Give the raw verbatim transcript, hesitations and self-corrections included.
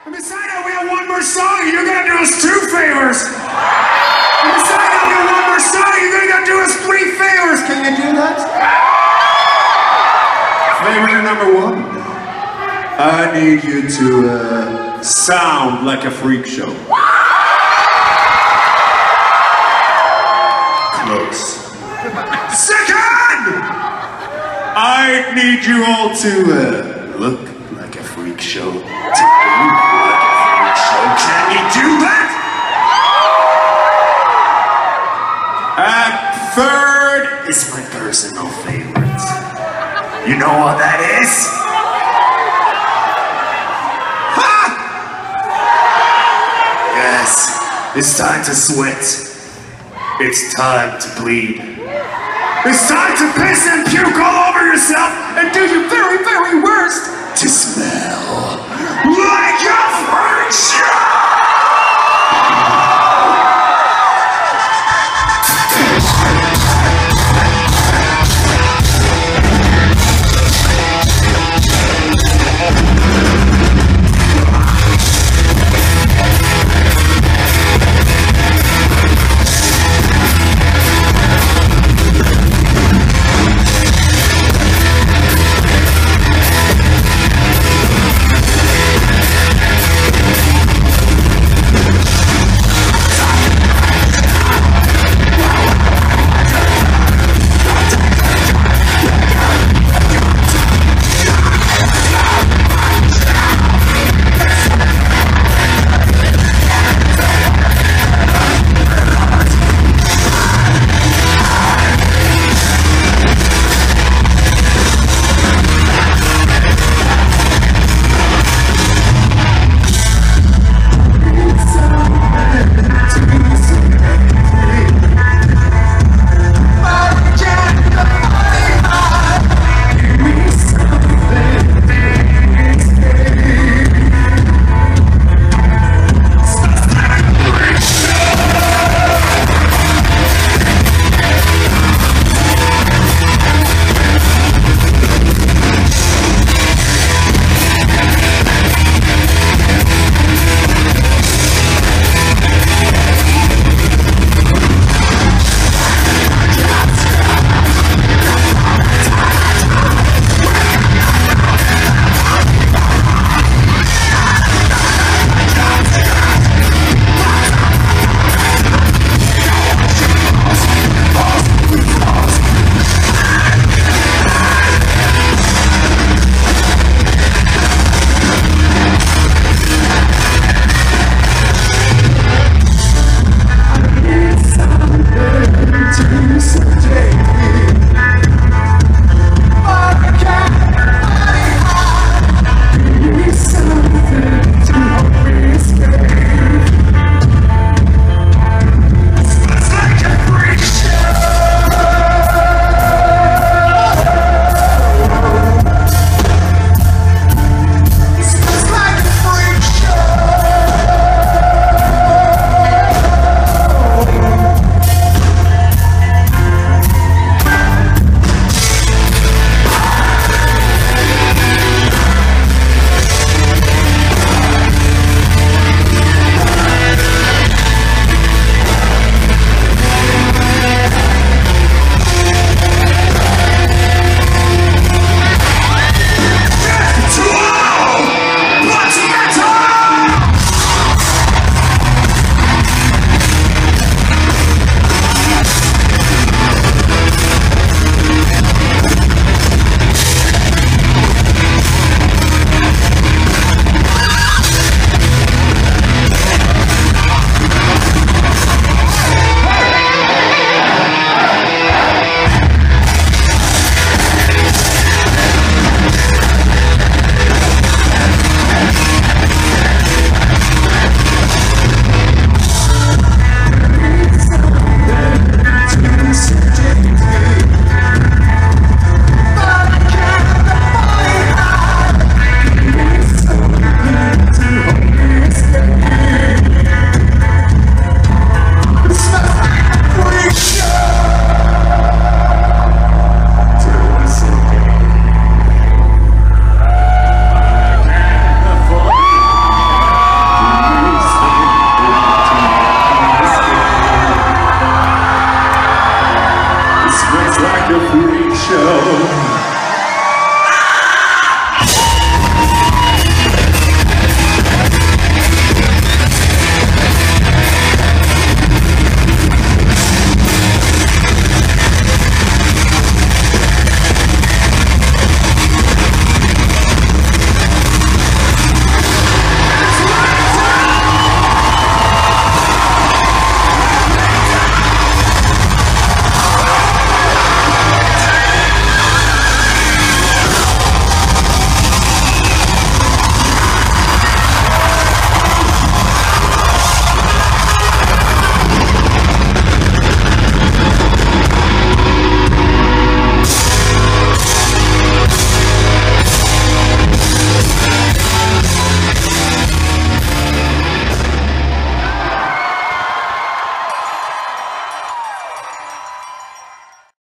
And beside that, we have one more song, and you're gonna do us two favors. And beside that, we have one more song, and you're gonna do us three favors. Can you do that? Favor number one. I need you to uh, sound like a freak show. Close. Second! I need you all to uh, look like a freak show. To move like a freak show. Can you do that? And third is my personal favorite. You know what that is? Ha! Yes, it's time to sweat. It's time to bleed. It's time to piss and puke all over yourself and do your very, very worst to smell like